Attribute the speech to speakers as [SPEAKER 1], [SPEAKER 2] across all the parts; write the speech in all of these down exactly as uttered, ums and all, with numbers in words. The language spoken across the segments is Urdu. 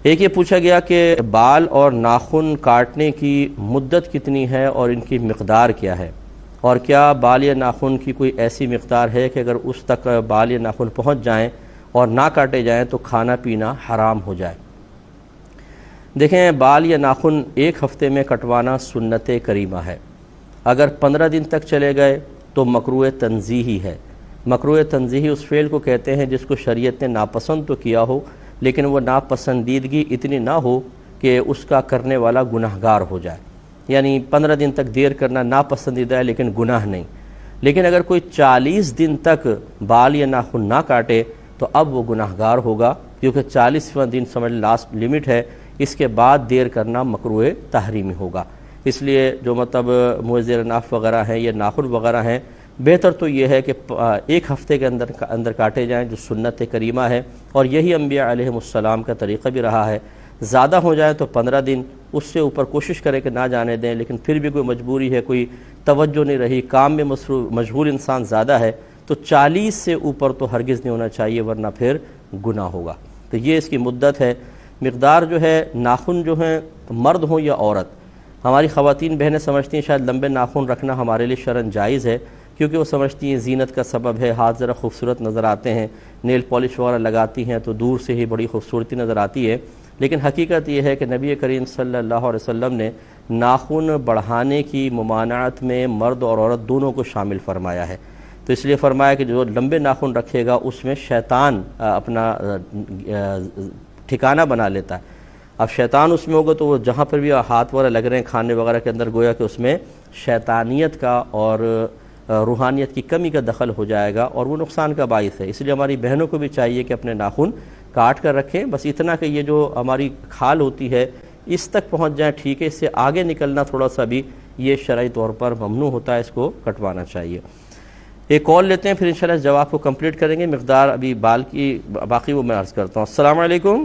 [SPEAKER 1] ایک یہ پوچھا گیا کہ بال اور ناخن کاٹنے کی مدت کتنی ہے اور ان کی مقدار کیا ہے، اور کیا بال یا ناخن کی کوئی ایسی مقدار ہے کہ اگر اس تک بال یا ناخن پہنچ جائیں اور نہ کاٹے جائیں تو کھانا پینا حرام ہو جائے۔ دیکھیں، بال یا ناخن ایک ہفتے میں کٹوانا سنت کریمہ ہے۔ اگر پندرہ دن تک چلے گئے تو مکروہ تنزیہی ہے۔ مکروہ تنزیہی اس فعل کو کہتے ہیں جس کو شریعت نے ناپسند تو کیا ہو لیکن وہ ناپسندیدگی اتنی نہ ہو کہ اس کا کرنے والا گناہگار ہو جائے۔ یعنی پندرہ دن تک دیر کرنا ناپسندیدہ ہے لیکن گناہ نہیں۔ لیکن اگر کوئی چالیس دن تک بال یا ناخن نہ کاٹے تو اب وہ گناہگار ہوگا، کیونکہ چالیسواں دن سمجھ لاسٹ لمٹ ہے، اس کے بعد دیر کرنا مکروہ تحریمی ہوگا۔ اس لیے جو مطلب موزیر ناف وغیرہ ہیں یا ناخن وغیرہ ہیں، بہتر تو یہ ہے کہ ایک ہفتے کے اندر اندر کاٹے جائیں جو سنت کریمہ ہے، اور یہی انبیاء علیہ السلام کا طریقہ بھی رہا ہے۔ زیادہ ہو جائے تو پندرہ دن، اس سے اوپر کوشش کریں کہ نہ جانے دیں، لیکن پھر بھی کوئی مجبوری ہے، کوئی توجہ نہیں رہی، کام میں مشغول انسان زیادہ ہے تو چالیس سے اوپر تو ہرگز نہیں ہونا چاہیے، ورنہ پھر گناہ ہوگا۔ تو یہ اس کی مدت ہے۔ مقدار جو ہے، ناخن جو ہیں مرد ہوں یا عورت، ہماری خواتین بہنیں سمجھتی ہیں شاید لمبے ناخن رکھنا ہمارے لیے شرعاً جائز ہے، کیونکہ وہ سمجھتی ہیں زینت کا سبب ہے، ہاتھ ذرا خوبصورت نظر آتے ہیں، نیل پالش وغیرہ لگاتی ہیں تو دور سے ہی بڑی خوبصورتی نظر آتی ہے۔ لیکن حقیقت یہ ہے کہ نبی کریم صلی اللہ علیہ وسلم نے ناخن بڑھانے کی ممانعت میں مرد اور عورت دونوں کو شامل فرمایا ہے۔ تو اس لیے فرمایا کہ جو لمبے ناخن رکھے گا اس میں شیطان اپنا ٹھکانہ بنا لیتا ہے۔ اب شیطان اس میں ہوگا تو وہ جہاں پر بھی ہاتھ وغیرہ لگ رہے ہیں کھانے وغیرہ کے اندر، گویا کہ اس میں شیطانیت کا اور روحانیت کی کمی کا دخل ہو جائے گا اور وہ نقصان کا باعث ہے۔ اس لیے ہماری بہنوں کو بھی چاہیے کہ اپنے ناخن کاٹ کر رکھیں، بس اتنا کہ یہ جو ہماری کھال ہوتی ہے اس تک پہنچ جائیں، ٹھیک ہے، اس سے آگے نکلنا تھوڑا سا بھی یہ شرعی طور پر ممنوع ہوتا ہے، اس کو کٹوانا چاہیے۔ ایک کال لیتے ہیں، پھر انشاءاللہ جواب کو کمپلیٹ کریں گے۔ مقدار ابھی بال کی باقی وہ میں عرض کرتا ہوں۔ السلام علیکم۔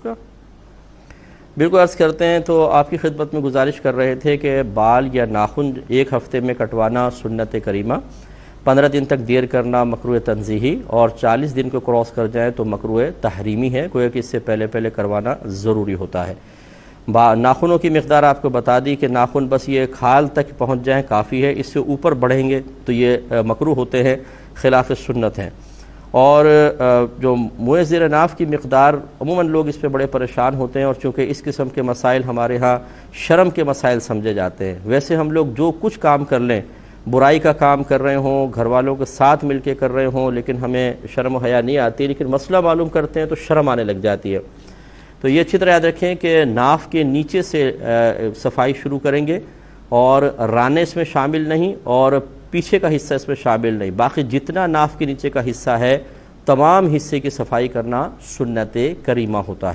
[SPEAKER 1] بالکل عرض کرتے ہیں، تو آپ کی خدمت میں گزارش کر رہے تھے کہ بال یا ناخن ایک ہفتے میں کٹوانا سنت کریمہ، پندرہ دن تک دیر کرنا مکروہ تنزیہی، اور چالیس دن کو کراس کر جائیں تو مکروہ تحریمی ہے، گویا کہ اس سے پہلے پہلے کروانا ضروری ہوتا ہے۔ ناخنوں کی مقدار آپ کو بتا دی کہ ناخن بس یہ کھال تک پہنچ جائیں کافی ہے، اس سے اوپر بڑھیں گے تو یہ مکروہ ہوتے ہیں، خلاف سنت ہیں۔ اور جو منہ زیر ناف کی مقدار، عموماً لوگ اس پہ بڑے پریشان ہوتے ہیں، اور چونکہ اس قسم کے مسائل ہمارے ہاں شرم کے مسائل سمجھے جاتے ہیں۔ ویسے ہم لوگ جو کچھ کام کر لیں، برائی کا کام کر رہے ہوں، گھر والوں کے ساتھ مل کے کر رہے ہوں، لیکن ہمیں شرم و حیا نہیں آتی، لیکن مسئلہ معلوم کرتے ہیں تو شرم آنے لگ جاتی ہے۔ تو یہ اچھی طرح یاد رکھیں کہ ناف کے نیچے سے صفائی شروع کریں گے، اور رانے اس میں شامل نہیں اور پیچھے کا حصہ اس میں شامل نہیں، باقی جتنا ناف کے نیچے کا حصہ ہے تمام حصے کی صفائی کرنا سنت کریمہ ہوتا ہے۔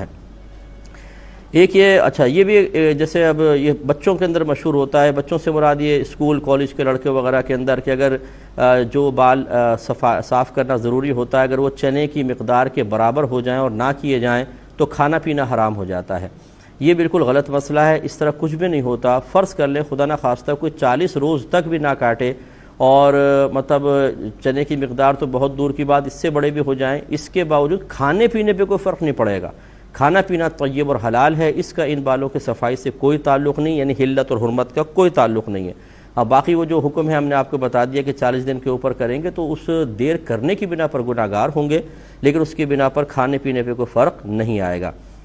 [SPEAKER 1] ایک یہ اچھا یہ بھی جیسے اب یہ بچوں کے اندر مشہور ہوتا ہے، بچوں سے مراد یہ اسکول کالج کے لڑکے وغیرہ کے اندر، کہ اگر جو بال صاف کرنا ضروری ہوتا ہے اگر وہ چنے کی مقدار کے برابر ہو جائیں اور نہ کیے جائیں تو کھانا پینا حرام ہو جاتا ہے۔ یہ بالکل غلط مسئلہ ہے، اس طرح کچھ بھی نہیں ہوتا۔ فرض کر لیں خدا نہ خواستہ کوئی چالیس روز تک بھی نہ کاٹے، اور مطلب چنے کی مقدار تو بہت دور کی بات، اس سے بڑے بھی ہو جائیں، اس کے باوجود کھانے پینے پہ کوئی فرق نہیں پڑے گا۔ کھانا پینا طیب اور حلال ہے، اس کا ان بالوں کے صفائی سے کوئی تعلق نہیں، یعنی حلت اور حرمت کا کوئی تعلق نہیں ہے۔ اب باقی وہ جو حکم ہے ہم نے آپ کو بتا دیا کہ چالیس دن کے اوپر کریں گے تو اس دیر کرنے کی بنا پر گناہگار ہوں گے، لیکن اس کی بنا پر کھانے پینے پہ کوئی فرق نہیں آئے گا۔